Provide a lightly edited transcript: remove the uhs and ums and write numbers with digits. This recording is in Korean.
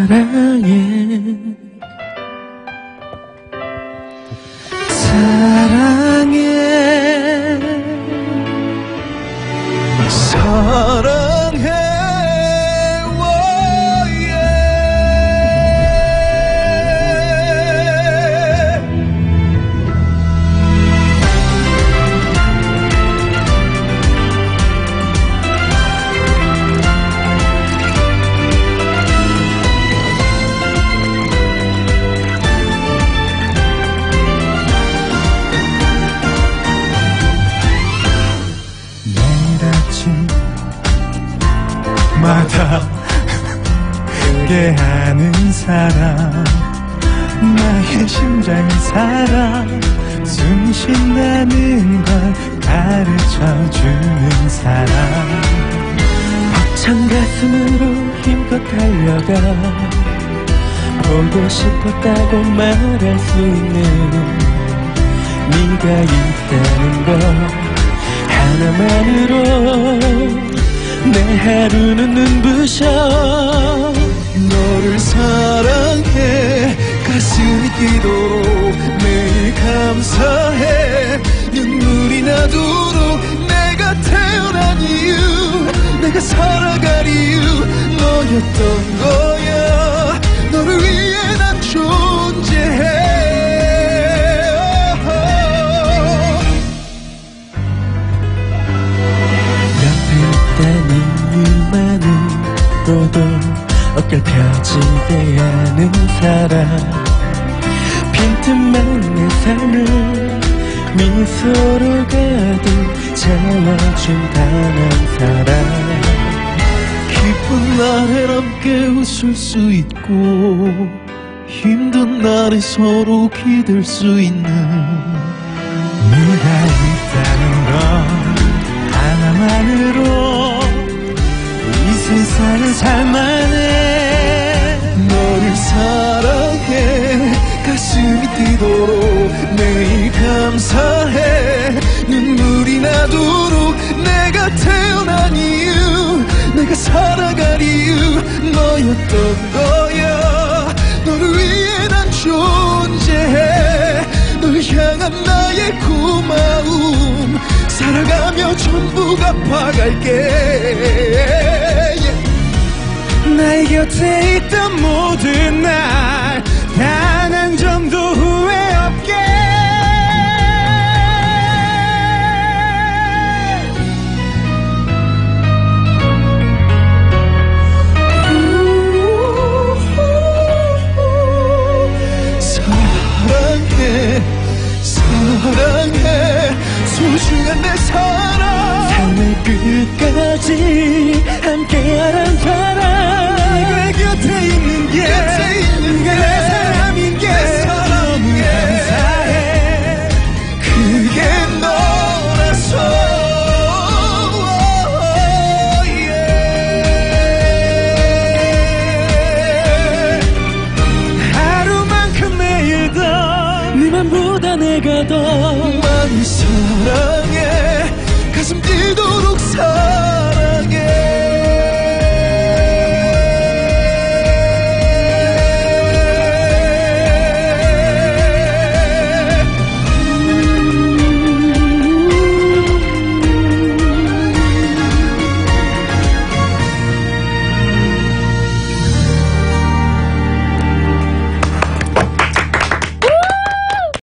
사랑해 사랑해 사랑해 마다 그게 하는 사람 나의 심장을 살아 숨 쉰다는 걸 가르쳐주는 사람 벅찬 가슴으로 힘껏 달려가 보고 싶었다고 말할 수 있는 네가 있다는 걸 하나만으로 내 하루는 눈부셔 너를 사랑해 가슴이 뛰도록 매일 감사해 눈물이 나도록 내가 태어난 이유 내가 살아갈 이유 너였던 거야 너를 위해 난 존재해 이유만으로도 엇갈펴지게 하는 사람 빈틈만 내 삶을 미소로 가득 채워준다는 사람 기쁜 날엔 함께 웃을 수 있고 힘든 날에 서로 기댈 수 있는 네가 있다는 건 하나만으로 이 세상을 살만해 너를 사랑해 가슴이 뛰도록 매일 감사해 눈물이 나도록 내가 태어난 이유 내가 살아갈 이유 너였던 거야 너를 위해 난 존재해 널 향한 나의 고마움 살아가며 전부 갚아갈게 나의 곁에 있던 모든 날 단 한 점도 후회 없게 사랑해 사랑해 소중한 내 사랑 삶의 끝까지